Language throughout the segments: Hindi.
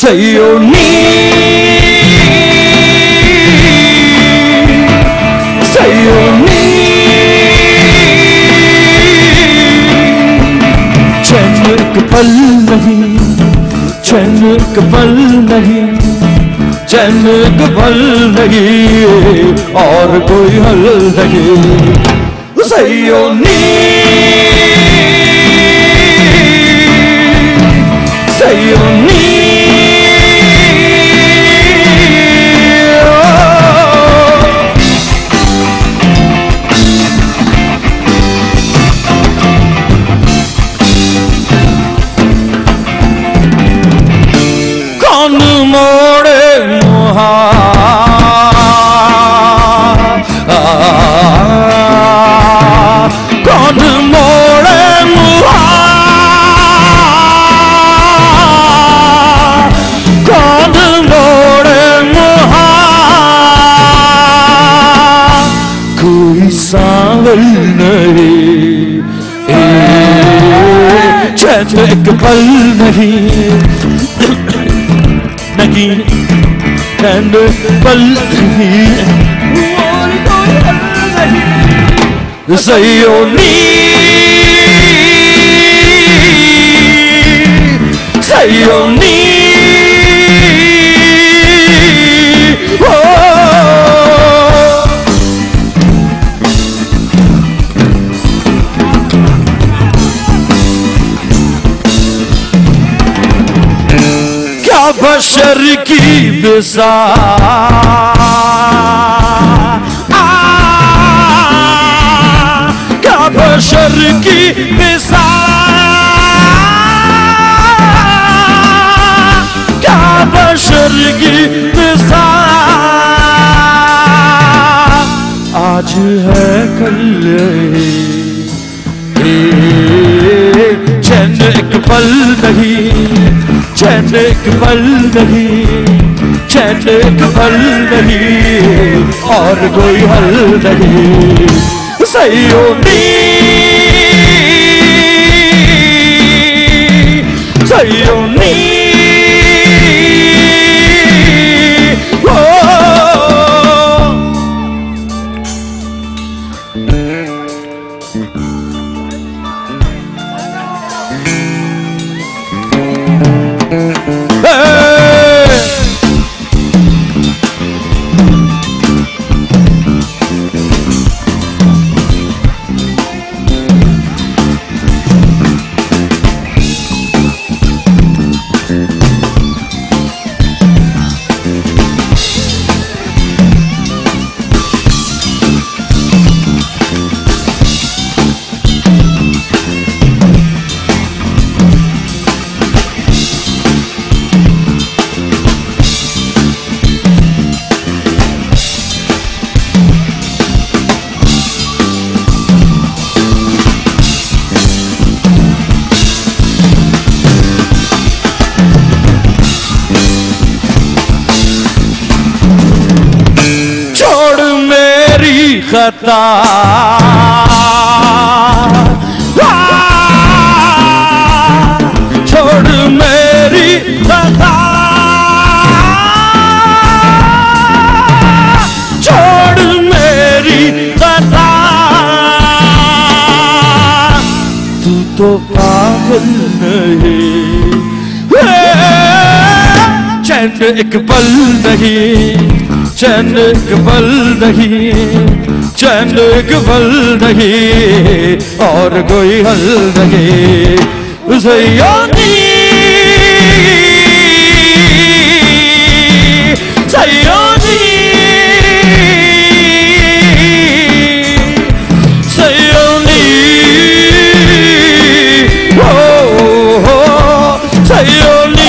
Sayoni, Sayoni, चैन एक पल नहीं, चैन एक पल नहीं, चैन एक पल नहीं, और कोई हल नहीं। Sayoni, Sayoni, कौन मोड़े मुहा, कौन मोड़े मुहा, कौन मोड़े मुहा, कोई सांवल नहीं, चैन एक पल नहीं, नहीं चैन पल नहीं, और कोई हल नहीं। Sayoni, Sayoni, क्या बशर की बिसा, बशर की मिसाल, क्या बशर की मिसाल, आज है कल चैन एक पल नहीं, चैन एक पल नहीं, चैन एक पल नहीं, और कोई हल नहीं। Sayoni, Sayoni, खता छोड़ मेरी खता, छोड़ मेरी खता, तू तो पागल नहीं, चैन एक पल नहीं, चैन एक पल नहीं, चैन एक पल नहीं, और कोई हल नहीं। Sayoni, Sayoni, Sayoni, oh, oh, Sayoni.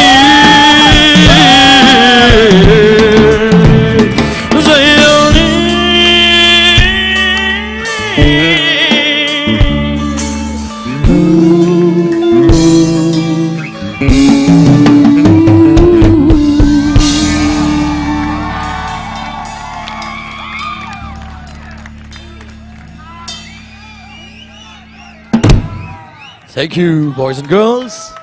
Thank you, boys and girls.